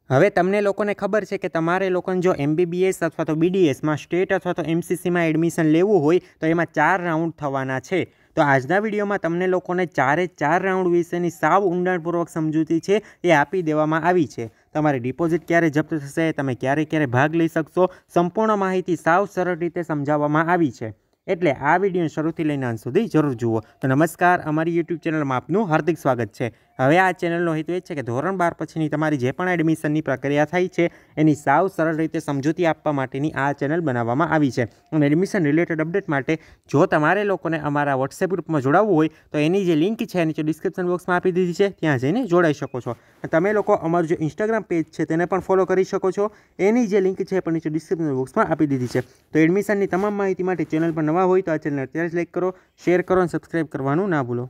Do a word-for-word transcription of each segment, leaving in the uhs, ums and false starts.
હવે તમને લોકોને ખબર છે કે તમારે લોકોને જો એમબીબીએસ અથવા તો બીડીએસમાં સ્ટેટ અથવા તો એમસીસીમાં એડમિશન લેવું હોય તો એમાં ચાર રાઉન્ડ થવાના છે. તો આજના વિડીયોમાં તમને લોકોને ચારે ચાર રાઉન્ડ વિશેની સાવ ઊંડાણપૂર્વક સમજૂતી છે એ આપી દેવામાં આવી છે. તમારી ડિપોઝિટ ક્યારે જપ્ત થશે, તમે ક્યારે ક્યારે ભાગ લઈ શકશો, સંપૂર્ણ માહિતી સાવ સરળ રીતે સમજાવવામાં આવી છે. એટલે આ વિડીયો શરૂથી લઈને અંત સુધી જરૂર જુઓ. તો નમસ્કાર, અમારી યુટ્યુબ ચેનલમાં આપનું હાર્દિક સ્વાગત છે. હવે આ ચેનલનો હેતુ એ છે કે ધોરણ બાર પછીની તમારી જે પણ એડમિશનની પ્રક્રિયા થઈ છે એની સાવ સરળ રીતે સમજૂતી આપવા માટેની આ ચેનલ બનાવવામાં આવી છે. અને એડમિશન રિલેટેડ અપડેટ માટે જો તમારે લોકોને અમારા વોટ્સએપ ગ્રુપમાં જોડાવવું હોય તો એની જે લિંક છે નીચે ડિસ્ક્રિપ્શન બોક્સમાં આપી દીધી છે, ત્યાં જઈને જોડાઈ શકો છો. તમે લોકો અમારું જે ઇન્સ્ટાગ્રામ પેજ છે તેને પણ ફોલો કરી શકો છો, એની જે લિંક છે પણ નીચે ડિસ્ક્રિપ્શન બોક્સમાં આપી દીધી છે. તો એડમિશનની તમામ માહિતી માટે ચેનલ પર નવા હોય તો આ ચેનલ અત્યારે જ લાઈક કરો, શેર કરો અને સબસ્ક્રાઈબ કરવાનું ના ભૂલો.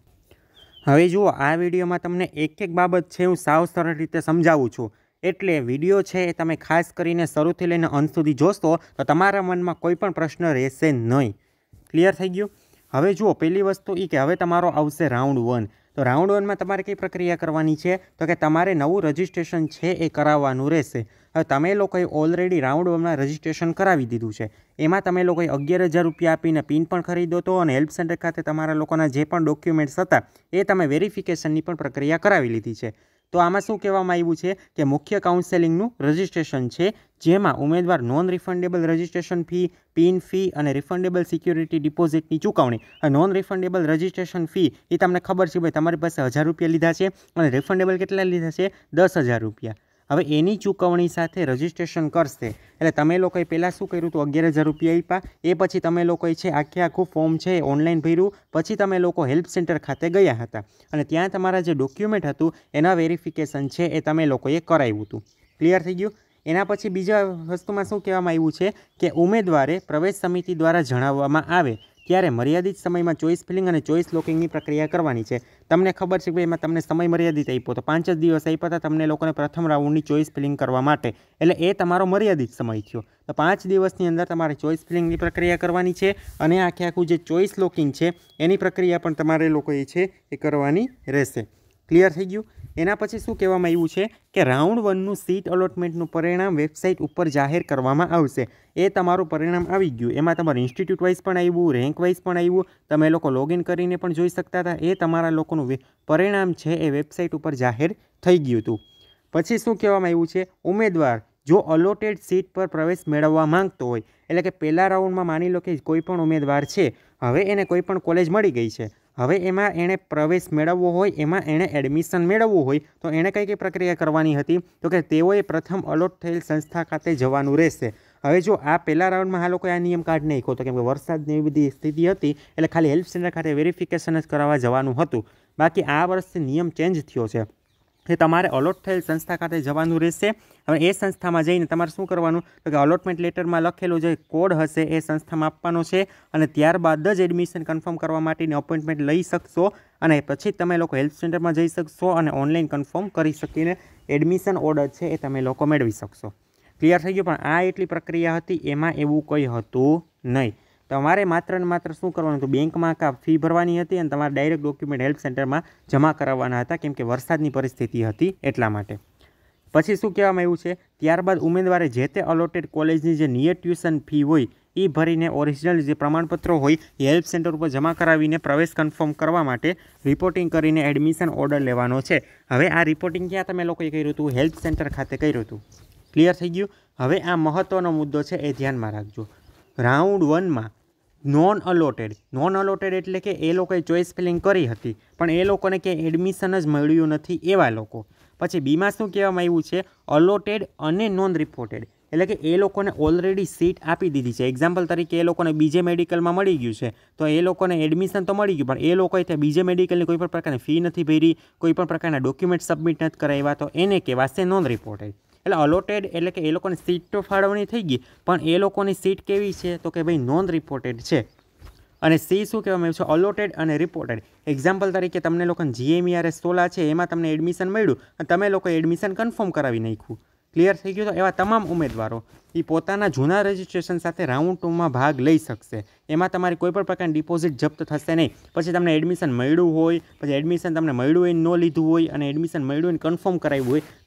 હવે જુઓ, આ વિડીયોમાં તમને એક એક બાબત છે હું સાવ સરળ રીતે સમજાવું છું. એટલે વિડીયો છે એ તમે ખાસ કરીને શરૂથી લઈને અંત સુધી જોશો તો તમારા મનમાં કોઈ પણ પ્રશ્ન રહેશે નહીં. ક્લિયર થઈ ગયું? હવે જુઓ, પહેલી વસ્તુ એ કે હવે તમારો આવશે રાઉન્ડ વન. તો રાઉન્ડ વનમાં તમારે કઈ પ્રક્રિયા કરવાની છે તો કે તમારે નવું રજિસ્ટ્રેશન છે એ કરાવવાનું રહેશે. હવે તમે લોકોએ ઓલરેડી રાઉન્ડ વનમાં રજિસ્ટ્રેશન કરાવી દીધું છે. એમાં તમે લોકોએ અગિયાર હજાર રૂપિયા આપીને પિન પણ ખરીદો તો અને હેલ્પ સેન્ટર ખાતે તમારા લોકોના જે પણ ડોક્યુમેન્ટ્સ હતા એ તમે વેરિફિકેશનની પણ પ્રક્રિયા કરાવી લીધી છે. તો આમાં શું કહેવામાં આવ્યું છે કે મુખ્ય કાઉન્સેલિંગનું રજિસ્ટ્રેશન છે, જેમાં ઉમેદવાર non refundable registration fee, pin fee અને રિફંડેબલ સિક્યુરિટી ડિપોઝિટની ચૂકવણી. નોન રિફંડેબલ રજિસ્ટ્રેશન ફી એ તમને ખબર છે ભાઈ, તમારી પાસે હજાર રૂપિયા લીધા છે અને રિફંડેબલ કેટલા લીધા છે? દસ હજાર રૂપિયા. હવે એની ચૂકવણી સાથે રજિસ્ટ્રેશન કરશે. એટલે તમે લોકોએ પહેલાં શું કર્યું હતું? અગિયાર હજાર રૂપિયા આપ્યા. એ પછી તમે લોકોએ છે આખે આખું ફોર્મ છે ઓનલાઈન ભર્યું. પછી તમે લોકો હેલ્પ સેન્ટર ખાતે ગયા હતા અને ત્યાં તમારા જે ડોક્યુમેન્ટ હતું એના વેરિફિકેશન છે એ તમે લોકોએ કરાવ્યું હતું. ક્લિયર થઈ ગયું? એના પછી બીજા વસ્તુમાં શું કહેવામાં આવ્યું છે કે ઉમેદવારે પ્રવેશ સમિતિ દ્વારા જણાવવામાં આવે ત્યારે મર્યાદિત સમયમાં ચોઈસ ફિલિંગ અને ચોઈસ લોકિંગની પ્રક્રિયા કરવાની છે. તમને ખબર છે કે એમાં તમને સમય મર્યાદિત આપ્યો તો પાંચ જ દિવસ આપ્યા હતા તમને લોકોને પ્રથમ રાઉન્ડની ચોઈસ ફિલિંગ કરવા માટે. એટલે એ તમારો મર્યાદિત સમય થયો. તો પાંચ દિવસની અંદર તમારે ચોઈસ ફિલિંગની પ્રક્રિયા કરવાની છે અને આખે આખું જે ચોઈસ લોકિંગ છે એની પ્રક્રિયા પણ તમારે લોકોએ છે એ કરવાની રહેશે. ક્લિયર થઈ ગયું? એના પછી શું કહેવામાં આવ્યું છે કે રાઉન્ડ વનનું સીટ અલોટમેન્ટનું પરિણામ વેબસાઇટ ઉપર જાહેર કરવામાં આવશે. એ તમારું પરિણામ આવી ગયું. એમાં તમારું ઇન્સ્ટિટ્યૂટ વાઇઝ પણ આવ્યું, રેન્ક વાઇઝ પણ આવ્યું, તમે લોકો લોગિન કરીને પણ જોઈ શકતા હતા. એ તમારા લોકોનું પરિણામ છે એ વેબસાઇટ ઉપર જાહેર થઈ ગયું હતું. પછી શું કહેવામાં આવ્યું છે? ઉમેદવાર જો અલોટેડ સીટ પર પ્રવેશ મેળવવા માંગતો હોય, એટલે કે પહેલા રાઉન્ડમાં માની લો કે કોઈ પણ ઉમેદવાર છે, હવે એને કોઈ પણ કોલેજ મળી ગઈ છે, હવે એમાં એણે પ્રવેશ મેળવવો હોય, એમાં એણે એડમિશન મેળવવું હોય તો એણે કઈ કઈ પ્રક્રિયા કરવાની હતી તો કે તેઓએ પ્રથમ અલોટ થયેલ સંસ્થા ખાતે જવાનું રહેશે. હવે જો આ પહેલા રાઉન્ડમાં આ લોકોએ આ નિયમ કાઢી નાખ્યો હતો કેમ કે વરસાદની એવી બધી સ્થિતિ હતી એટલે ખાલી હેલ્પ સેન્ટર ખાતે વેરિફિકેશન જ કરાવવા જવાનું હતું. બાકી આ વર્ષથી નિયમ ચેન્જ થયો છે કે તમારે અલોટ થયેલ સંસ્થા ખાતે જવાનું રહેશે. હવે એ સંસ્થામાં જઈને તમારે શું કરવાનું તો કે અલોટમેન્ટ લેટરમાં લખેલો જે કોડ હશે એ સંસ્થામાં આપવાનો છે અને ત્યારબાદ જ એડમિશન કન્ફર્મ કરવા માટેની અપોઇન્ટમેન્ટ લઈ શકશો અને પછી તમે લોકો હેલ્પ સેન્ટરમાં જઈ શકશો અને ઓનલાઈન કન્ફર્મ કરી શકીને એડમિશન ઓર્ડર છે એ તમે લોકો મેળવી શકશો. ક્લિયર થઈ ગયું? પણ આ એટલી પ્રક્રિયા હતી, એમાં એવું કંઈ હતું નહીં. તમારે માત્ર ને માત્ર શું કરવાનું હતું? બેંકમાં કા ફી ભરવાની હતી અને તમારે ડાયરેક્ટ ડોક્યુમેન્ટ હેલ્પ સેન્ટરમાં જમા કરાવવાના હતા કેમ કે વરસાદની પરિસ્થિતિ હતી એટલા માટે. પછી શું કહેવામાં આવ્યું છે? ત્યારબાદ ઉમેદવારે જે તે અલોટેડ કોલેજની જે નિયત ટ્યુશન ફી હોય એ ભરીને ઓરિજિનલ જે પ્રમાણપત્રો હોય એ હેલ્પ સેન્ટર ઉપર જમા કરાવીને પ્રવેશ કન્ફર્મ કરવા માટે રિપોર્ટિંગ કરીને એડમિશન ઓર્ડર લેવાનો છે. હવે આ રિપોર્ટિંગ ક્યાં તમે લોકોએ કર્યું હતું? હેલ્પ સેન્ટર ખાતે કર્યું હતું. ક્લિયર થઈ ગયું? હવે આ મહત્ત્વનો મુદ્દો છે એ ધ્યાનમાં રાખજો. રાઉન્ડ વનમાં નોન અલોટેડ નોન અલોટેડ એટલે કે એ લોકોએ ચોઈસ ફિલિંગ કરી હતી પણ એ લોકોને ક્યાંય એડમિશન જ મળ્યું નથી એવા લોકો. પછી બીમાં શું કહેવામાં આવ્યું છે? અલોટેડ અને નોન રિપોર્ટેડ એટલે કે એ લોકોને ઓલરેડી સીટ આપી દીધી છે. એક્ઝામ્પલ તરીકે એ લોકોને બીજે મેડિકલમાં મળી ગયું છે તો એ લોકોને એડમિશન તો મળી ગયું પણ એ લોકોએ ત્યાં બીજે મેડિકલની કોઈ પણ પ્રકારની ફી નથી ભરી, કોઈ પણ પ્રકારના ડોક્યુમેન્ટ સબમિટ નથી કરાવ્યા, તો એને કહેવાશે નોન રિપોર્ટેડ. એટલે અલોટેડ એટલે કે એ લોકોની સીટ તો ફાળવણી થઈ ગઈ પણ એ લોકોની સીટ કેવી છે તો કે ભાઈ નોન રિપોર્ટેડ છે. અને સી શું કહેવામાં આવ્યું છે? અલોટેડ અને રિપોર્ટેડ. એક્ઝામ્પલ તરીકે તમને લોકોને જીએમઈઆરએસ સોલા છે એમાં તમને એડમિશન મળ્યું અને તમે લોકો એડમિશન કન્ફર્મ કરાવી નાખ્યું. ક્લિયર થઈ ગયું? તો એવા તમામ ઉમેદવારો એ પોતાના જૂના રજિસ્ટ્રેશન સાથે રાઉન્ડ ટુમાં ભાગ લઈ શકશે. એમાં તમારી કોઈ પણ પ્રકારની ડિપોઝિટ જપ્ત થશે નહીં. પછી તમને એડમિશન મળ્યું હોય, પછી એડમિશન તમને મળ્યું હોય ન લીધું હોય અને એડમિશન મળ્યું હોય કન્ફર્મ કરાવ્યું હોય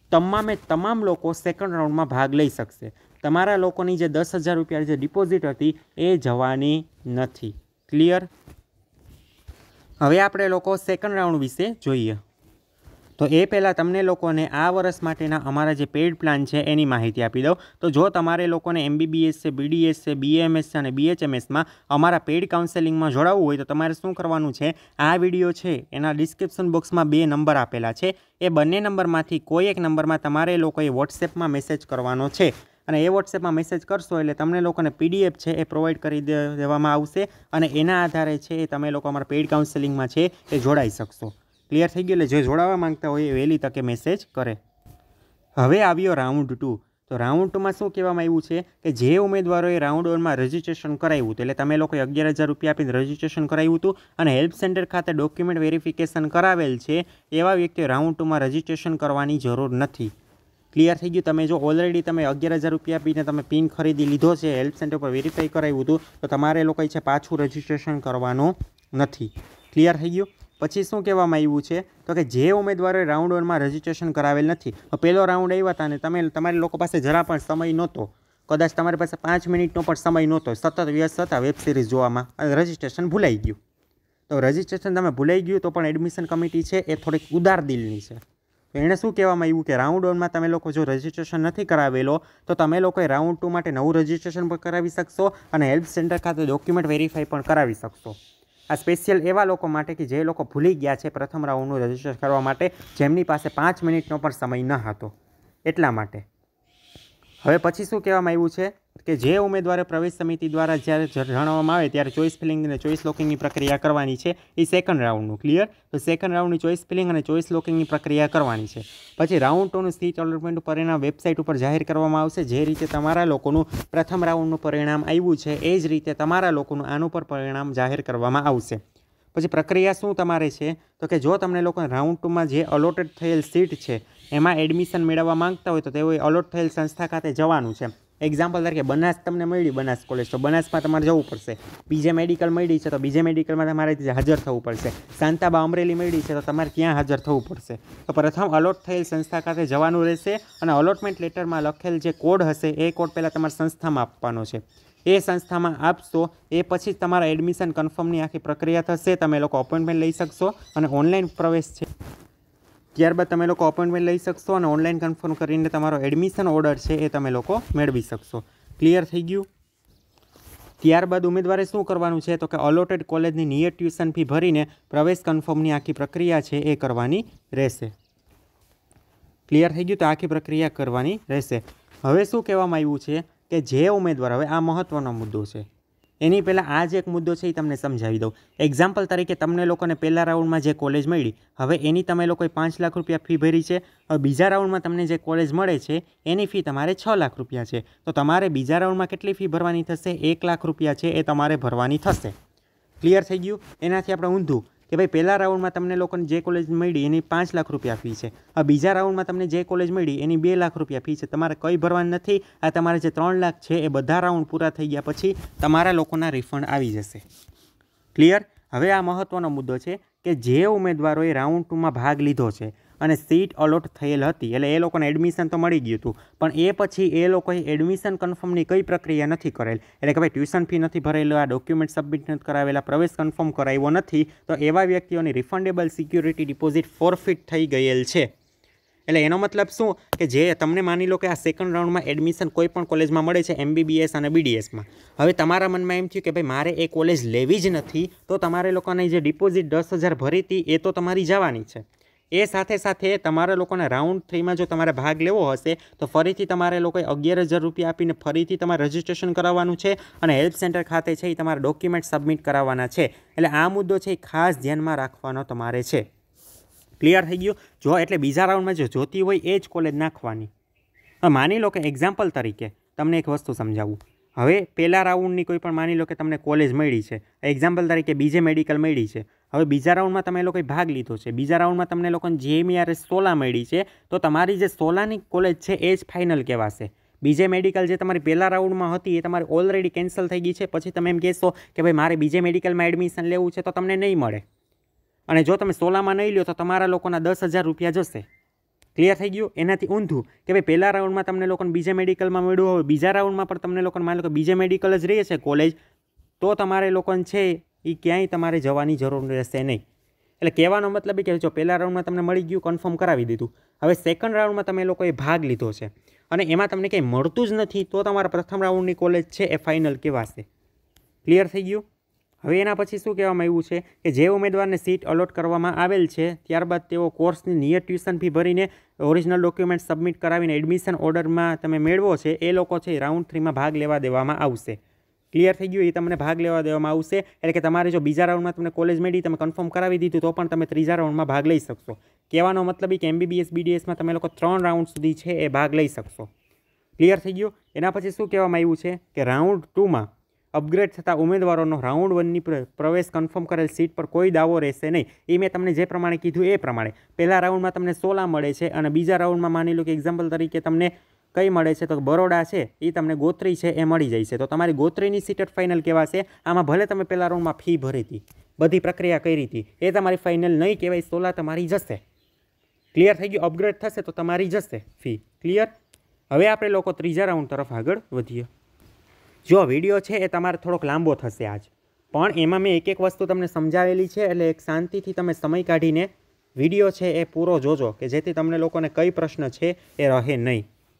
તમામે તમામ લોકો સેકન્ડ રાઉન્ડમાં ભાગ લઈ શકશે. તમારા લોકોની જે દસ હજાર રૂપિયા જે ડિપોઝિટ હતી એ જવાની નથી. ક્લિયર? હવે આપણે લોકો સેકન્ડ રાઉન્ડ વિશે જોઈએ. તો એ પહેલાં તમને લોકોને આ વર્ષ માટેના અમારા જે પેઇડ પ્લાન છે એની માહિતી આપી દઉં. તો જો તમારે લોકોને એમબીબીએસ છે, બીડીએસ છે, બીએમએસ છે અને બીએચએમએસમાં અમારા પેઇડ કાઉન્સેલિંગમાં જોડાવવું હોય તો તમારે શું કરવાનું છે, આ વિડીયો છે એના ડિસ્ક્રિપ્શન બોક્સમાં બે નંબર આપેલા છે. એ બંને નંબરમાંથી કોઈ એક નંબરમાં તમારે લોકોએ વોટ્સએપમાં મેસેજ કરવાનો છે અને એ વોટ્સએપમાં મેસેજ કરશો એટલે તમને લોકોને પીડીએફ છે એ પ્રોવાઈડ કરી દેવામાં આવશે અને એના આધારે છે એ તમે લોકો અમારા પેઇડ કાઉન્સેલિંગમાં છે એ જોડાઈ શકશો. ક્લિયર થઈ ગયું? એટલે જે જોડાવા માંગતા હોય એ વહેલી તકે મેસેજ કરે. હવે આવ્યો રાઉન્ડ ટુ. તો રાઉન્ડ ટુમાં શું કહેવામાં આવ્યું છે કે જે ઉમેદવારોએ રાઉન્ડ વનમાં રજિસ્ટ્રેશન કરાવ્યું હતું, એટલે તમે લોકોએ અગિયાર હજાર રૂપિયા આપીને રજિસ્ટ્રેશન કરાવ્યું હતું અને હેલ્પ સેન્ટર ખાતે ડોક્યુમેન્ટ વેરિફિકેશન કરાવેલ છે, એવા વ્યક્તિઓ રાઉન્ડ ટુમાં રજિસ્ટ્રેશન કરવાની જરૂર નથી. ક્લિયર થઈ ગયું? તમે જો ઓલરેડી તમે અગિયાર હજાર રૂપિયા આપીને તમે પિન ખરીદી લીધો છે, હેલ્પ સેન્ટર પર વેરીફાઈ કરાવ્યું હતું, તો તમારે લોકોએ છે પાછું રજિસ્ટ્રેશન કરવાનું નથી. ક્લિયર થઈ ગયું? પછી શું કહેવામાં આવ્યું છે તો કે જે ઉમેદવારોએ રાઉન્ડ વનમાં રજિસ્ટ્રેશન કરાવેલ નથી, પહેલો રાઉન્ડ આવ્યા હતા અને તમે તમારી લોકો પાસે જરા પણ સમય નહોતો, કદાચ તમારી પાસે પાંચ મિનિટનો પણ સમય નહોતો, સતત વ્યસ્ત હતા વેબ સિરીઝ જોવામાં અને રજિસ્ટ્રેશન ભૂલાઈ ગયું. તો રજિસ્ટ્રેશન તમે ભૂલાઈ ગયું તો પણ એડમિશન કમિટી છે એ થોડીક ઉદાર દિલની છે. તો એણે શું કહેવામાં આવ્યું કે રાઉન્ડ વનમાં તમે લોકો જો રજિસ્ટ્રેશન નથી કરાવેલો તો તમે લોકોએ રાઉન્ડ ટુ માટે નવું રજિસ્ટ્રેશન પણ કરાવી શકશો અને હેલ્પ સેન્ટર ખાતે ડોક્યુમેન્ટ વેરીફાઈ પણ કરાવી શકશો. આ સ્પેશિયલ એવા લોકો માટે કે જે લોકો ભૂલી ગયા છે પ્રથમ રાઉન્ડનું રજિસ્ટ્રેશન કરવા માટે, જેમની પાસે પાંચ મિનિટનો પણ સમય ન હતો, એટલા માટે. હવે પછી શું કહેવામાં આવ્યું છે કે જે ઉમેદવારે પ્રવેશ સમિતિ દ્વારા જ્યારે જણાવવામાં આવે ત્યારે ચોઇસ ફિલિંગ અને ચોઇસ લોકિંગની પ્રક્રિયા કરવાની છે એ સેકન્ડ રાઉન્ડનું. ક્લિયર? તો સેકન્ડ રાઉન્ડની ચોઇસ ફિલિંગ અને ચોઇસ લોકિંગની પ્રક્રિયા કરવાની છે. પછી રાઉન્ડ ટુનું સીટ અલોટમેન્ટ પરિણામ વેબસાઇટ ઉપર જાહેર કરવામાં આવશે. જે રીતે તમારા લોકોનું પ્રથમ રાઉન્ડનું પરિણામ આવ્યું છે એ જ રીતે તમારા લોકોનું આનું પર પરિણામ જાહેર કરવામાં આવશે. પછી પ્રક્રિયા શું તમારે છે તો કે જો તમને લોકોને રાઉન્ડ ટુમાં જે અલોટેડ થયેલ સીટ છે એમાં એડમિશન મેળવવા માંગતા હોય તો તેઓએ અલોટ થયેલ સંસ્થા ખાતે જવાનું છે. એક્ઝામ્પલ તરીકે બનાસ તમને મળી, બનાસ કોલેજ, તો બનાસમાં તમારે જવું પડશે. બીજે મેડિકલ મળી છે તો બીજે મેડિકલમાં તમારે હાજર થવું પડશે. શાંતાબા અમરેલી મળી છે તો તમારે ત્યાં હાજર થવું પડશે. તો પ્રથમ અલોટ થયેલ સંસ્થા ખાતે જવાનું રહેશે અને અલોટમેન્ટ લેટરમાં લખેલ જે કોડ હશે એ કોડ પહેલાં તમારી સંસ્થામાં આપવાનો છે. એ સંસ્થામાં આપશો એ પછી જ તમારા એડમિશન કન્ફર્મની આખી પ્રક્રિયા થશે. તમે લોકો અપોઇન્ટમેન્ટ લઈ શકશો અને ઓનલાઈન પ્રવેશ છે ત્યારબાદ તમે લોકો અપોઇન્ટમેન્ટ લઈ શકશો અને ઓનલાઈન કન્ફર્મ કરીને તમારો એડમિશન ઓર્ડર છે એ તમે લોકો મેળવી શકશો. ક્લિયર થઈ ગયું? ત્યારબાદ ઉમેદવારે શું કરવાનું છે તો કે અલોટેડ કોલેજની નિયત ટ્યુશન ફી ભરીને પ્રવેશ કન્ફર્મની આખી પ્રક્રિયા છે એ કરવાની રહેશે. ક્લિયર થઈ ગયું? તો આખી પ્રક્રિયા કરવાની રહેશે. હવે શું કહેવામાં આવ્યું છે કે જે ઉમેદવાર, હવે આ મહત્ત્વનો મુદ્દો છે, એની પહેલાં આ જે એક મુદ્દો છે એ તમને સમજાવી દઉં. એક્ઝામ્પલ તરીકે તમને લોકોને પહેલા રાઉન્ડમાં જે કોલેજ મળી, હવે એની તમે લોકોએ પાંચ લાખ રૂપિયા ફી ભરી છે. હવે બીજા રાઉન્ડમાં તમને જે કોલેજ મળે છે એની ફી તમારે છ લાખ રૂપિયા છે. તો તમારે બીજા રાઉન્ડમાં કેટલી ફી ભરવાની થશે? એક લાખ રૂપિયા છે એ તમારે ભરવાની થશે. ક્લિયર થઈ ગયું? એનાથી આપણે ઊંધું કે ભાઈ પહેલા રાઉન્ડમાં તમને લોકોને જે કોલેજ મળી એની પાંચ લાખ રૂપિયા ફી છે, હવે બીજા રાઉન્ડમાં તમને જે કોલેજ મળી એની બે લાખ રૂપિયા ફી છે, તમારે કંઈ ભરવાનું નથી. આ તમારે જે ત્રણ લાખ છે એ બધા રાઉન્ડ પૂરા થઈ ગયા પછી તમારા લોકોના રિફંડ આવી જશે. ક્લિયર? હવે આ મહત્ત્વનો મુદ્દો છે કે જે ઉમેદવારોએ રાઉન્ડ ટુમાં ભાગ લીધો છે અને સીટ અલોટ થયેલ હતી, એટલે એ લોકોને એડમિશન તો મળી ગયું હતું, પણ એ પછી એ લોકોએ એડમિશન કન્ફર્મની કઈ પ્રક્રિયા નથી કરેલ, એટલે કે ભાઈ ટ્યુશન ફી નથી ભરેલું, આ ડોક્યુમેન્ટ સબમિટ નથી કરાવેલા, પ્રવેશ કન્ફર્મ કરાવ્યો નથી, તો એવા વ્યક્તિઓની રિફંડેબલ સિક્યુરિટી ડિપોઝિટ ફોરફિટ થઈ ગયેલ છે. એટલે એનો મતલબ શું કે જે તમને માની લો કે આ સેકન્ડ રાઉન્ડમાં એડમિશન કોઈ પણ કોલેજમાં મળે છે એમબીબીએસ અને બીડીએસમાં, હવે તમારા મનમાં એમ થયું કે ભાઈ મારે એ કોલેજ લેવી જ નથી, તો તમારે લોકોને જે ડિપોઝિટ દસ હજાર ભરી હતી એ તો તમારી જવાની છે. એ સાથે સાથે તમારા લોકોને રાઉન્ડ થ્રીમાં જો તમારે ભાગ લેવો હશે તો ફરીથી તમારે લોકોએ અગિયાર હજાર રૂપિયા આપીને ફરીથી તમારે રજિસ્ટ્રેશન કરાવવાનું છે અને હેલ્પ સેન્ટર ખાતે છે એ તમારા ડોક્યુમેન્ટ સબમિટ કરાવવાના છે. એટલે આ મુદ્દો છે એ ખાસ ધ્યાનમાં રાખવાનો તમારે છે. ક્લિયર થઈ ગયું? જો એટલે બીજા રાઉન્ડમાં જો જોતી હોય એ જ કોલેજ નાખવાની. હવે માની લો કે એક્ઝામ્પલ તરીકે તમને એક વસ્તુ સમજાવું. હવે પહેલા રાઉન્ડની કોઈ પણ માની લો કે તમને કોલેજ મળી છે, એક્ઝામ્પલ તરીકે બીજે મેડિકલ મળી છે, હવે બીજા રાઉન્ડમાં તમે લોકોએ ભાગ લીધો છે, બીજા રાઉન્ડમાં તમને લોકોને જીએમઈઆરએસ સોલા મળી છે, તો તમારી જે સોલાની કોલેજ છે એ જ ફાઇનલ કહેવાશે. બીજે મેડિકલ જે તમારી પહેલા રાઉન્ડમાં હતી એ તમારી ઓલરેડી કેન્સલ થઈ ગઈ છે, પછી તમે એમ કહેશો કે ભાઈ મારે બીજે મેડિકલમાં એડમિશન લેવું છે, તો તમને નહીં મળે. અને જો તમે સોલામાં નહીં લો તો તમારા લોકોના દસ હજાર રૂપિયા જશે. ક્લિયર થઈ ગયું? એનાથી ઊંધું કે ભાઈ પહેલા રાઉન્ડમાં તમને લોકોને બીજા મેડિકલમાં મળ્યું હોય, બીજા રાઉન્ડમાં પણ તમને લોકોને માની લો કે બીજા મેડિકલ જ રહે છે કોલેજ, તો તમારે લોકોને છે એ ક્યાંય તમારે જવાની જરૂર રહેશે નહીં. એટલે કહેવાનો મતલબ એ કે જો પહેલા રાઉન્ડમાં તમને મળી ગયું, કન્ફર્મ કરાવી દીધું, હવે સેકન્ડ રાઉન્ડમાં તમે લોકોએ ભાગ લીધો છે અને એમાં તમને કંઈ મળતું જ નથી, તો તમારા પ્રથમ રાઉન્ડની કોલેજ છે એ ફાઇનલ કહેવાશે. ક્લિયર થઈ ગયું? હવે એના પછી શું કહેવામાં આવ્યું છે કે જે ઉમેદવારને સીટ અલોટ કરવામાં આવેલ છે ત્યારબાદ તેઓ કોર્સની નિયત ટ્યુશન ફી ભરીને ઓરિજિનલ ડોક્યુમેન્ટ સબમિટ કરાવીને એડમિશન ઓર્ડરમાં તમે મેળવો છે એ લોકો છે રાઉન્ડ થ્રીમાં ભાગ લેવા દેવામાં આવશે. ક્લિયર થઈ ગયું? એ તમને ભાગ લેવા દેવામાં આવશે. એટલે કે તમારે જો બીજા રાઉન્ડમાં તમને કોલેજ મળી, તમે કન્ફર્મ કરાવી દીધું, તો પણ તમે ત્રીજા રાઉન્ડમાં ભાગ લઈ શકશો. કહેવાનો મતલબ એ કે એમબીબીએસ બીડીએસમાં તમે લોકો ત્રણ રાઉન્ડ સુધી છે એ ભાગ લઈ શકશો. ક્લિયર થઈ ગયું? એના પછી શું કહેવામાં આવ્યું છે કે રાઉન્ડ ટુમાં અપગ્રેડ થતા ઉમેદવારોનો રાઉન્ડ વનની પ્રવેશ કન્ફર્મ કરેલ સીટ પર કોઈ દાવો રહેશે નહીં. એ મેં તમને જે પ્રમાણે કીધું એ પ્રમાણે પહેલા રાઉન્ડમાં તમને સોલા મળે છે અને બીજા રાઉન્ડમાં માની લો કે એક્ઝામ્પલ તરીકે તમને કઈ મળે છે તો બરોડા છે એ તમને ગોત્રી છે એ મળી જાય છે, તો તમારી ગોત્રીની સીટ જ ફાઇનલ કહેવાશે. આમાં ભલે તમે પહેલા રાઉન્ડમાં ફી ભરી હતી, બધી પ્રક્રિયા કરી હતી, એ તમારી ફાઇનલ નહીં કહેવાય, સોલા તમારી જશે. ક્લિયર થઈ ગયું? અપગ્રેડ થશે તો તમારી જશે ફી. ક્લિયર? હવે આપણે લોકો ત્રીજા રાઉન્ડ તરફ આગળ વધીએ. જો વિડીયો છે એ તમારે થોડોક લાંબો થશે આજ, પણ એમાં મેં એક એક વસ્તુ તમને સમજાવેલી છે, એટલે એક શાંતિથી તમે સમય કાઢીને વિડીયો છે એ પૂરો જોજો કે જેથી તમને લોકોને કઈ પ્રશ્ન છે એ રહે નહીં.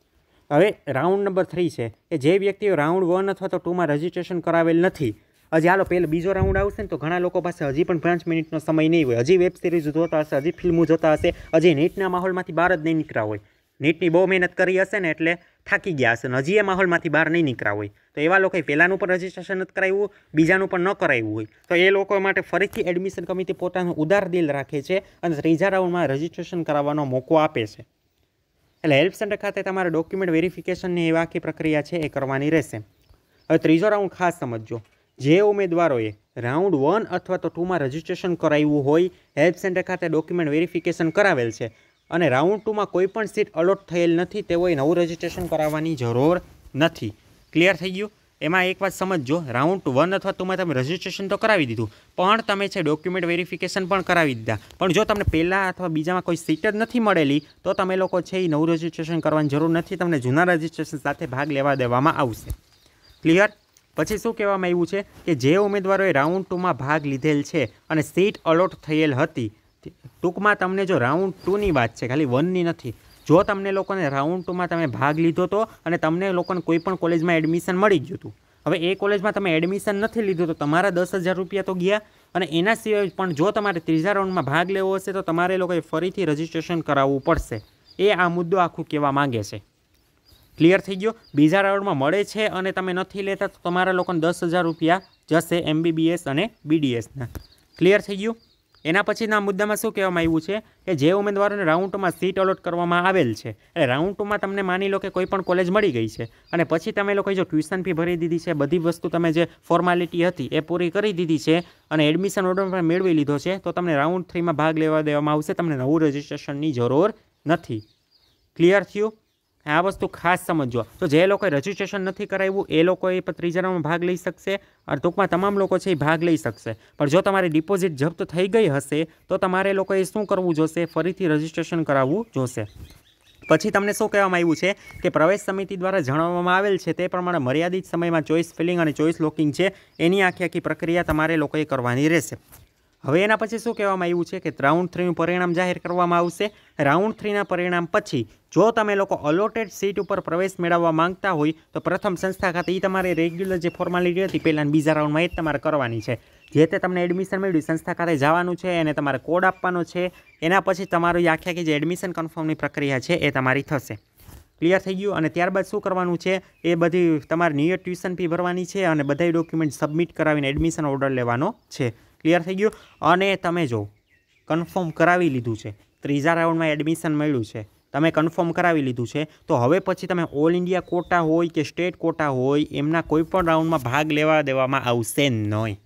હવે રાઉન્ડ નંબર થ્રી છે કે જે વ્યક્તિઓ રાઉન્ડ વન અથવા તો ટુમાં રજિસ્ટ્રેશન કરાવેલ નથી, હજી હાલો પહેલો બીજો રાઉન્ડ આવશે ને તો ઘણા લોકો પાસે હજી પણ પાંચ મિનિટનો સમય નહીં હોય, હજી વેબ સિરીઝ જોતા હશે, હજી ફિલ્મો જોતા હશે, હજી નીટના માહોલમાંથી બહાર જ નહીં નીકળ્યા હોય, નીટની બહુ મહેનત કરી હશે ને એટલે થાકી ગયા હશે ને હજી એ માહોલમાંથી બહાર નહીં નીકળ્યા હોય, તો એવા લોકોએ પહેલાંનું પણ રજિસ્ટ્રેશન નથી કરાવ્યું, બીજાનું પણ ન કરાવ્યું હોય, તો એ લોકો માટે ફરીથી એડમિશન કમિટી પોતાનું ઉદાર દિલ રાખે છે અને ત્રીજા રાઉન્ડમાં રજિસ્ટ્રેશન કરાવવાનો મોકો આપે છે. એટલે હેલ્પ સેન્ટર ખાતે તમારે ડોક્યુમેન્ટ વેરિફિકેશનની એવી આખી પ્રક્રિયા છે એ કરવાની રહેશે. હવે ત્રીજો રાઉન્ડ ખાસ સમજજો, જે ઉમેદવારોએ રાઉન્ડ વન અથવા તો ટુમાં રજિસ્ટ્રેશન કરાવ્યું હોય, હેલ્પ સેન્ટર ખાતે ડોક્યુમેન્ટ વેરિફિકેશન કરાવેલ છે અને રાઉન્ડ ટુમાં કોઈ પણ સીટ અલોટ થયેલ નથી, તેઓએ નવું રજિસ્ટ્રેશન કરાવવાની જરૂર નથી. ક્લિયર થઈ ગયું? એમાં એક વાત સમજજો, રાઉન્ડ વન અથવા ટુમાં તમે રજિસ્ટ્રેશન તો કરાવી દીધું, પણ તમે છે ડોક્યુમેન્ટ વેરિફિકેશન પણ કરાવી દીધા, પણ જો તમને પહેલાં અથવા બીજામાં કોઈ સીટ જ નથી મળેલી તો તમે લોકો છે એ નવું રજિસ્ટ્રેશન કરવાની જરૂર નથી, તમને જૂના રજિસ્ટ્રેશન સાથે ભાગ લેવા દેવામાં આવશે. ક્લિયર? પછી શું કહેવામાં આવ્યું છે કે જે ઉમેદવારોએ રાઉન્ડ ટુમાં ભાગ લીધેલ છે અને સીટ અલોટ થયેલ હતી, ટૂંકમાં તમને જો રાઉન્ડ ટુની વાત છે, ખાલી વનની નથી, જો તમને લોકોને રાઉન્ડ ટુમાં તમે ભાગ લીધો હતો અને તમને લોકોને કોઈ પણ કોલેજમાં એડમિશન મળી ગયું હતું, હવે એ કોલેજમાં તમે એડમિશન નથી લીધું તો તમારા દસ હજાર રૂપિયા તો ગયા, અને એના સિવાય પણ જો તમારે ત્રીજા રાઉન્ડમાં ભાગ લેવો હશે તો તમારે લોકોએ ફરીથી રજિસ્ટ્રેશન કરાવવું પડશે. એ આ મુદ્દો આખું કહેવા માંગે છે. ક્લિયર થઈ ગયો? બીજા રાઉન્ડમાં મળે છે અને તમે નથી લેતા તો તમારા લોકોને દસ હજાર રૂપિયા જશે એમબીબીએસ અને બીડીએસના. ક્લિયર થઈ ગયું? એના પછીના મુદ્દામાં શું કહેવામાં આવ્યું છે કે જે ઉમેદવારોને રાઉન્ડ ટુમાં સીટ અલોટ કરવામાં આવેલ છે, એટલે રાઉન્ડ ટુમાં તમને માની લો કે કોઈ પણ કોલેજ મળી ગઈ છે અને પછી તમે લોકોએ જો ટ્યુશન ફી ભરી દીધી છે, બધી વસ્તુ તમે જે ફોર્માલિટી હતી એ પૂરી કરી દીધી છે અને એડમિશન ઓર્ડર પણ મેળવી લીધો છે, તો તમને રાઉન્ડ થ્રીમાં ભાગ લેવા દેવામાં આવશે, તમને નવું રજિસ્ટ્રેશનની જરૂર નથી. ક્લિયર થયું? આ વસ્તુ ખાસ સમજો. તો જે લોકોએ રજિસ્ટ્રેશન નથી કરાવ્યું એ લોકોએ પણ ત્રીજા રાઉન્ડમાં ભાગ લઈ શકશે, અને ટૂંકમાં તમામ લોકો છે એ ભાગ લઈ શકશે. પણ જો તમારી ડિપોઝિટ જપ્ત થઈ ગઈ હશે તો તમારે લોકોએ શું કરવું જોશે? ફરીથી રજિસ્ટ્રેશન કરાવવું જોશે. પછી તમને શું કહેવામાં આવ્યું છે કે પ્રવેશ સમિતિ દ્વારા જણાવવામાં આવેલ છે તે પ્રમાણે મર્યાદિત સમયમાં ચોઇસ ફિલિંગ અને ચોઇસ લોકિંગ છે એની આખી આખી પ્રક્રિયા તમારે લોકોએ કરવાની રહેશે. હવે એના પછી શું કહેવામાં આવ્યું છે કે રાઉન્ડ થ્રીનું પરિણામ જાહેર કરવામાં આવશે. રાઉન્ડ થ્રીના પરિણામ પછી જો તમે લોકો અલોટેડ સીટ ઉપર પ્રવેશ મેળવવા માંગતા હોય તો પ્રથમ સંસ્થા ખાતે એ તમારે રેગ્યુલર જે ફોર્માલિટી હતી પહેલાં બીજા રાઉન્ડમાં એ જ તમારે કરવાની છે. જે તે તમને એડમિશન મળ્યું સંસ્થા ખાતે જવાનું છે અને તમારે કોડ આપવાનો છે, એના પછી તમારું આખી આખી જે એડમિશન કન્ફર્મની પ્રક્રિયા છે એ તમારી થશે. ક્લિયર થઈ ગયું? અને ત્યારબાદ શું કરવાનું છે એ બધી તમારે નિયત ટ્યુશન ફી ભરવાની છે અને બધા ડોક્યુમેન્ટ સબમિટ કરાવીને એડમિશન ઓર્ડર લેવાનો છે. ક્લિયર થઈ ગયું? અને તમે જો કન્ફર્મ કરાવી લીધું છે, ત્રીજા રાઉન્ડમાં એડમિશન મળ્યું છે, તમે કન્ફર્મ કરાવી લીધું છે, તો હવે પછી તમે ઓલ ઇન્ડિયા કોટા હોય કે સ્ટેટ કોટા હોય એમના કોઈ પણ રાઉન્ડમાં ભાગ લેવા દેવામાં આવશે નહીં.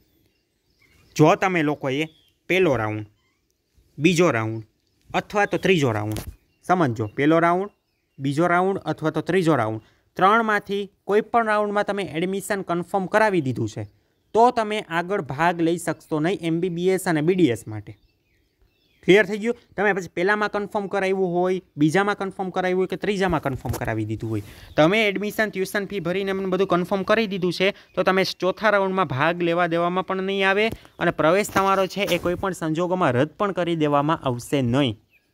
જો તમે લોકોએ પહેલો રાઉન્ડ, બીજો રાઉન્ડ અથવા તો ત્રીજો રાઉન્ડ, સમજો પહેલો રાઉન્ડ, બીજો રાઉન્ડ અથવા તો ત્રીજો રાઉન્ડ, ત્રણમાંથી કોઈ પણ રાઉન્ડમાં તમે એડમિશન કન્ફર્મ કરાવી દીધું છે તો તમે આગળ ભાગ લઈ શકશો નહીં એમબીબીએસ અને બીડીએસ માટે. ક્લિયર થઈ ગયું? તમે પછી પહેલામાં કન્ફર્મ કરાવ્યું હોય, બીજામાં કન્ફર્મ કરાવ્યું હોય કે ત્રીજામાં કન્ફર્મ કરાવી દીધું હોય, તમે એડમિશન ટ્યુશન ફી ભરીને એમને બધું કન્ફર્મ કરી દીધું છે, તો તમે ચોથા રાઉન્ડમાં ભાગ લેવા દેવામાં પણ નહીં આવે અને પ્રવેશ તમારો છે એ કોઈ પણ સંજોગોમાં રદ પણ કરી દેવામાં આવશે નહીં.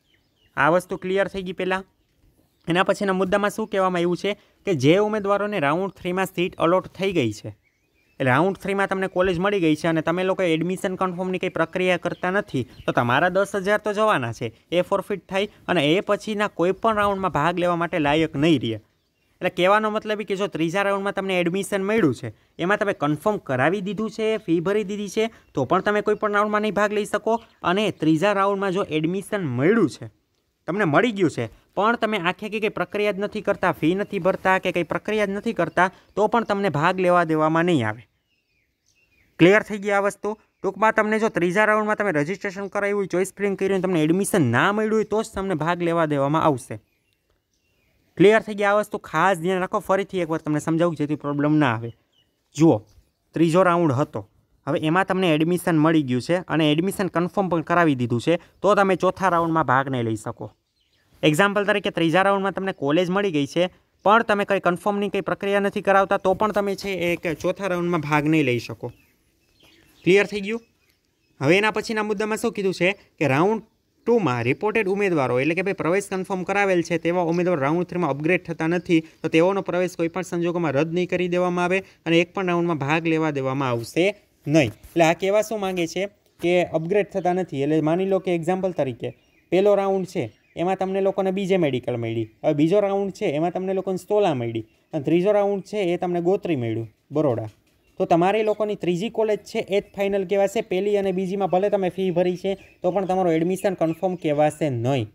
આ વસ્તુ ક્લિયર થઈ ગઈ પહેલાં. એના પછીના મુદ્દામાં શું કહેવામાં આવ્યું છે કે જે ઉમેદવારોને રાઉન્ડ થ્રીમાં સીટ અલોટ થઈ ગઈ છે, રાઉન્ડ થ્રીમાં તમને કોલેજ મળી ગઈ છે અને તમે લોકો એડમિશન કન્ફર્મની કંઈ પ્રક્રિયા કરતા નથી, તો તમારા દસ હજાર તો જવાના છે, એ ફોરફિટ થાય અને એ પછીના કોઈ પણ રાઉન્ડમાં ભાગ લેવા માટે લાયક નહીં રહે. એટલે કહેવાનો મતલબ કે જો ત્રીજા રાઉન્ડમાં તમને એડમિશન મળ્યું છે, એમાં તમે કન્ફર્મ કરાવી દીધું છે, ફી ભરી દીધી છે, તો પણ તમે કોઈ પણ રાઉન્ડમાં નહીં ભાગ લઈ શકો. અને ત્રીજા રાઉન્ડમાં જો એડમિશન મળ્યું છે, તમને મળી ગયું છે, પણ તમે આખે કંઈ પ્રક્રિયા જ નથી કરતા, ફી નથી ભરતા કે કંઈ પ્રક્રિયા જ નથી કરતા, તો પણ તમને ભાગ લેવા દેવામાં નહીં આવે. ક્લિયર થઈ ગઈ આ વસ્તુ? ટૂંકમાં તમને જો ત્રીજા રાઉન્ડમાં તમે રજિસ્ટ્રેશન કરાવ્યું, ચોઇસ ફિલિંગ કર્યું, તમને એડમિશન ના મળ્યું હોય તો જ તમને ભાગ લેવા દેવામાં આવશે. ક્લિયર થઈ ગઈ આ વસ્તુ? ખાસ ધ્યાન રાખો. ફરીથી એકવાર તમને સમજાવું જેથી પ્રોબ્લેમ ના આવે. જુઓ, ત્રીજો રાઉન્ડ હતો, હવે એમાં તમને એડમિશન મળી ગયું છે અને એડમિશન કન્ફર્મ પણ કરાવી દીધું છે, તો તમે ચોથા રાઉન્ડમાં ભાગ નહીં લઈ શકો. એક્ઝામ્પલ તરીકે ત્રીજા રાઉન્ડમાં તમને કોલેજ મળી ગઈ છે, પણ તમે કંઈ કન્ફર્મની કંઈ પ્રક્રિયા નથી કરાવતા, તો પણ તમે છે એ ચોથા રાઉન્ડમાં ભાગ નહીં લઈ શકો. ક્લિયર થઈ ગયું? હવે એના પછીના મુદ્દામાં શું કીધું છે કે રાઉન્ડ ટુમાં રિપોર્ટેડ ઉમેદવારો, એટલે કે ભાઈ પ્રવેશ કન્ફર્મ કરાવેલ છે તેવા ઉમેદવાર રાઉન્ડ થ્રીમાં અપગ્રેડ થતા નથી, તો તેઓનો પ્રવેશ કોઈ પણ સંજોગોમાં રદ નહીં કરી દેવામાં આવે અને એક પણ રાઉન્ડમાં ભાગ લેવા દેવામાં આવશે નહીં. એટલે આ કહેવા શું માંગે છે કે અપગ્રેડ થતા નથી. એટલે માની લો કે એક્ઝામ્પલ તરીકે પહેલો રાઉન્ડ છે એમાં તમને લોકોને બીજે મેડિકલ મળી, હવે બીજો રાઉન્ડ છે એમાં તમને લોકોને સ્ટોલા મળી અને ત્રીજો રાઉન્ડ છે એ તમને ગોત્રી મળ્યું બરોડા, તો તમારી લોકોની ત્રીજી કોલેજ છે એ જ ફાઇનલ કહેવાશે. પહેલી અને બીજીમાં ભલે તમે ફી ભરી છે તો પણ તમારું એડમિશન કન્ફર્મ કહેવાશે નહીં.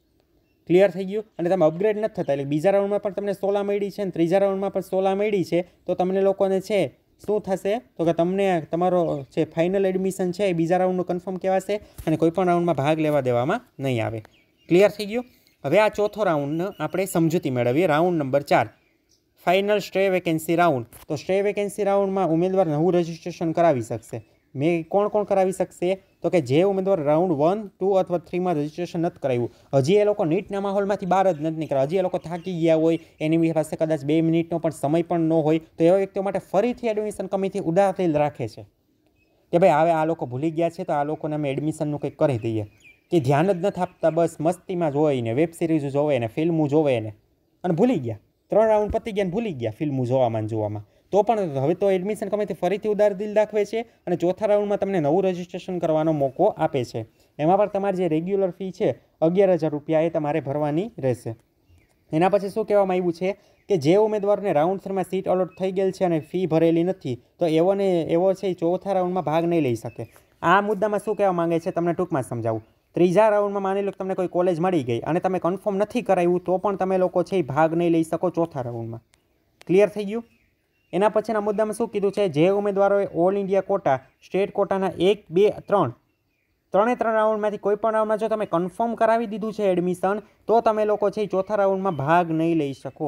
ક્લિયર થઈ ગયું? અને તમે અપગ્રેડ નથી થતા, એટલે બીજા રાઉન્ડમાં પણ તમને સોલા મળી છે અને ત્રીજા રાઉન્ડમાં પણ સોલા મળી છે, તો તમને લોકોને છે શું થશે તો કે તમને તમારો જે ફાઇનલ એડમિશન છે એ બીજા રાઉન્ડનું કન્ફર્મ કહેવાશે અને કોઈ પણ રાઉન્ડમાં ભાગ લેવા દેવામાં નહીં આવે. ક્લિયર થઈ ગયું? હવે આ ચોથો રાઉન્ડનો આપણે સમજૂતી મેળવીએ. રાઉન્ડ નંબર ચાર, ફાઇનલ સ્ટે વેકેન્સી રાઉન્ડ. તો સ્ટે વેકેન્સી રાઉન્ડમાં ઉમેદવાર નવું રજિસ્ટ્રેશન કરાવી શકશે. મેં કોણ કોણ કરાવી શકશે તો કે જે ઉમેદવાર રાઉન્ડ વન ટુ અથવા થ્રીમાં રજિસ્ટ્રેશન નથી કરાવ્યું, હજી એ લોકો નીટના માહોલમાંથી બહાર જ નથી નીકળ્યા, હજી એ લોકો થાકી ગયા હોય, એની પાસે કદાચ બે મિનિટનો પણ સમય પણ ન હોય, તો એવા વ્યક્તિઓ માટે ફરીથી એડમિશન કમિટી ઉદાર થયેલ રાખે છે કે ભાઈ હવે આ લોકો ભૂલી ગયા છે તો આ લોકોને અમે એડમિશનનું કંઈક કરી દઈએ, કે ધ્યાન જ નથી આપતા, બસ મસ્તીમાં જોવે ને વેબ સિરીઝ જોવે ને ફિલ્મો જોવે ને અને ભૂલી ગયા, ત્રણ રાઉન્ડ પતી ગયા ને ભૂલી ગયા ફિલ્મો જોવામાં જોવામાં, તો પણ હવે તો એડમિશન કમિટી ફરીથી ઉદાર દિલ દાખવે છે અને ચોથા રાઉન્ડમાં તમને નવું રજિસ્ટ્રેશન કરવાનો મોકો આપે છે. એમાં પણ તમારી જે રેગ્યુલર ફી છે અગિયાર હજાર રૂપિયા એ તમારે ભરવાની રહેશે. એના પછી શું કહેવામાં આવ્યું છે કે જે ઉમેદવારને રાઉન્ડ થ્રીમાં સીટ અલોટ થઈ ગયેલ છે અને ફી ભરેલી નથી, તો એવોને એવો છે ચોથા રાઉન્ડમાં ભાગ નહીં લઈ શકે. આ મુદ્દામાં શું કહેવા માંગે છે તમને ટૂંકમાં સમજાવું. ત્રીજા રાઉન્ડમાં માની લો કે તમને કોઈ કોલેજ મળી ગઈ અને તમે કન્ફર્મ નથી કરાવ્યું, તો પણ તમે લોકો છે એ ભાગ નહીં લઈ શકો ચોથા રાઉન્ડમાં. ક્લિયર થઈ ગયું? એના પછીના મુદ્દામાં શું કીધું છે, જે ઉમેદવારોએ ઓલ ઇન્ડિયા કોટા, સ્ટેટ કોટાના એક બે ત્રણ ત્રણે ત્રણ રાઉન્ડમાંથી કોઈ પણ રાઉન્ડમાં જો તમે કન્ફર્મ કરાવી દીધું છે એડમિશન, તો તમે લોકો છે એ ચોથા રાઉન્ડમાં ભાગ નહીં લઈ શકો.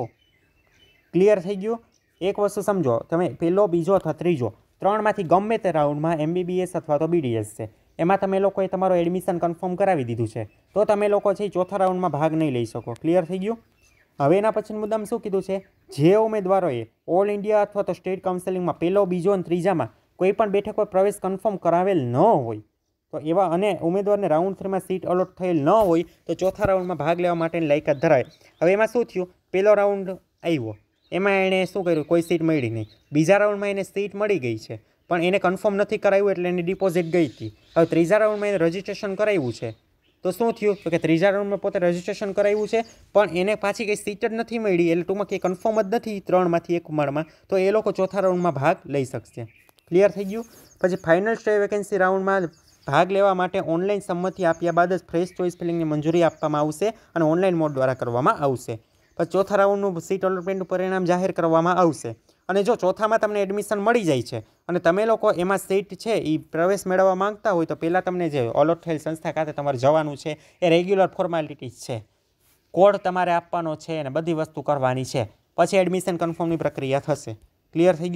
ક્લિયર થઈ ગયું? એક વસ્તુ સમજો, તમે પહેલો બીજો અથવા ત્રીજો ત્રણમાંથી ગમે તે રાઉન્ડમાં એમબીબીએસ અથવા તો બીડીએસ છે એમાં તમે લોકોએ તમારું એડમિશન કન્ફર્મ કરાવી દીધું છે, તો તમે લોકો છે એ ચોથા રાઉન્ડમાં ભાગ નહીં લઈ શકો. ક્લિયર થઈ ગયું? હવે એના પછીનું મુદ્દામાં શું કીધું છે, જે ઉમેદવારોએ ઓલ ઇન્ડિયા અથવા તો સ્ટેટ કાઉન્સિલિંગમાં પહેલો બીજો અને ત્રીજામાં કોઈ પણ બેઠકો પ્રવેશ કન્ફર્મ કરાવેલ ન હોય, તો એવા અને ઉમેદવારને રાઉન્ડ થ્રીમાં સીટ અલોટ થયેલ ન હોય, તો ચોથા રાઉન્ડમાં ભાગ લેવા માટેની લાયકાત ધરાવે. હવે એમાં શું થયું, પહેલો રાઉન્ડ આવ્યો એમાં એણે શું કર્યું, કોઈ સીટ મળી નહીં. બીજા રાઉન્ડમાં એને સીટ મળી ગઈ છે પણ એને કન્ફર્મ નથી કરાવ્યું એટલે એની ડિપોઝિટ ગઈ હતી. હવે ત્રીજા રાઉન્ડમાં એને રજિસ્ટ્રેશન કરાવ્યું છે, તો શું થયું તો કે ત્રીજા રાઉન્ડમાં પોતે રજિસ્ટ્રેશન કરાવ્યું છે પણ એને પાછી કંઈ સીટ જ નથી મળી, એટલે ટૂંકમાં કંઈ કન્ફર્મ જ નથી ત્રણમાંથી એક ઉંમરમાં, તો એ લોકો ચોથા રાઉન્ડમાં ભાગ લઈ શકશે. ક્લિયર થઈ ગયું? પછી ફાઇનલ સ્ટે વેકેન્સી રાઉન્ડમાં ભાગ લેવા માટે ઓનલાઈન સંમતિ આપ્યા બાદ જ ફ્રેશ ચોઇસ ફિલિંગની મંજૂરી આપવામાં આવશે અને ઓનલાઈન મોડ દ્વારા કરવામાં આવશે. પછી ચોથા રાઉન્ડનું સીટ અલોટમેન્ટનું પરિણામ જાહેર કરવામાં આવશે. અને જો ચોથામાં તમને એડમિશન મળી જાય છે અને તમે લોકો એમાં સીટ છે એ પ્રવેશ મેળવવા માંગતા હોય, તો પહેલાં તમને જે અલોટ થયેલ સંસ્થા ખાતે તમારે જવાનું છે, એ રેગ્યુલર ફોર્માલિટીઝ છે, કોડ તમારે આપવાનો છે અને બધી વસ્તુ કરવાની છે, પછી એડમિશન કન્ફર્મની પ્રક્રિયા થશે. ક્લિયર થઈ ગયું?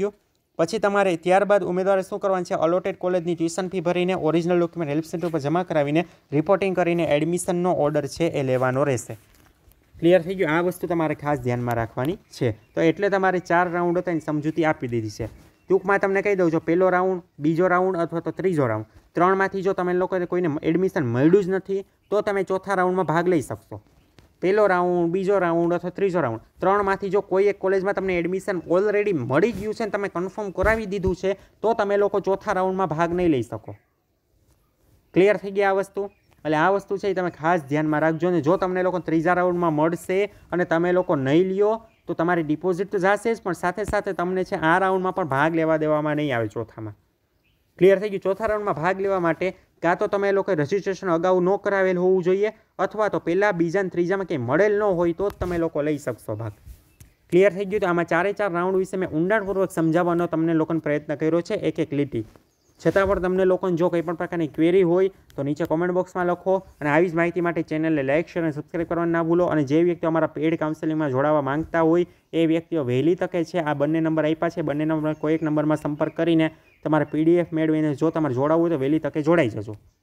પછી તમારે ત્યારબાદ ઉમેદવારે શું કરવાનું છે, અલોટેડ કોલેજની ટ્યુશન ફી ભરીને ઓરિજિનલ ડોક્યુમેન્ટ હેલ્પ સેન્ટર પર જમા કરાવીને રિપોર્ટિંગ કરીને એડમિશનનો ઓર્ડર છે એ લેવાનો રહેશે. ક્લિયર થઈ ગયું? આ વસ્તુ તમારે ખાસ ધ્યાનમાં રાખવાની છે. તો એટલે તમારે ચાર રાઉન્ડ હતા એની સમજૂતી આપી દીધી છે. ટૂંકમાં તમને કહી દઉં, જો પહેલો રાઉન્ડ, બીજો રાઉન્ડ અથવા તો ત્રીજો રાઉન્ડ, ત્રણમાંથી જો તમે લોકોને કોઈને એડમિશન મળ્યું જ નથી તો તમે ચોથા રાઉન્ડમાં ભાગ લઈ શકશો. પહેલો રાઉન્ડ, બીજો રાઉન્ડ અથવા ત્રીજો રાઉન્ડ, ત્રણમાંથી જો કોઈ એક કોલેજમાં તમને એડમિશન ઓલરેડી મળી ગયું છે ને તમે કન્ફર્મ કરાવી દીધું છે તો તમે લોકો ચોથા રાઉન્ડમાં ભાગ નહીં લઈ શકો. ક્લિયર થઈ ગયા આ વસ્તુ? એટલે આ વસ્તુ છે એ તમે ખાસ ધ્યાનમાં રાખજો. ને જો તમને લોકો ત્રીજા રાઉન્ડમાં મળશે અને તમે લોકો નહીં લ્યો તો તમારી ડિપોઝિટ તો જશે જ, પણ સાથે સાથે તમને છે આ રાઉન્ડમાં પણ ભાગ લેવા દેવામાં નહીં આવે ચોથામાં. ક્લિયર થઈ ગયું? ચોથા રાઉન્ડમાં ભાગ લેવા માટે કાં તો તમે લોકોએ રજિસ્ટ્રેશન અગાઉ ન કરાવેલ હોવું જોઈએ અથવા તો પહેલાં બીજા અને ત્રીજામાં કંઈ મળેલ ન હોય તો જ તમે લોકો લઈ શકશો ભાગ. ક્લિયર થઈ ગયું? તો આમાં ચારે ચાર રાઉન્ડ વિશે મેં ઊંડાણપૂર્વક સમજાવવાનો તમને લોકોને પ્રયત્ન કર્યો છે એક એક લીટી. છતાં પણ તમને લોકોને જો કંઈ પણ પ્રકારની ક્વેરી હોય તો નીચે કોમેન્ટ બોક્સમાં લખો. અને આવી જ માહિતી માટે ચેનલને લાઇક, શેર અને સબસ્ક્રાઈબ કરવાનું ના ભૂલો. અને જે વ્યક્તિઓ અમારા પેડ કાઉન્સેલિંગમાં જોડાવા માંગતા હોય એ વ્યક્તિઓ વહેલી તકે છે આ બંને નંબર આપ્યા છે, બંને નંબર કોઈ એક નંબરમાં સંપર્ક કરીને તમારે પીડીએફ મેળવીને જો તમારે જોડાવવું હોય તો વહેલી તકે જોડાઈ જજો.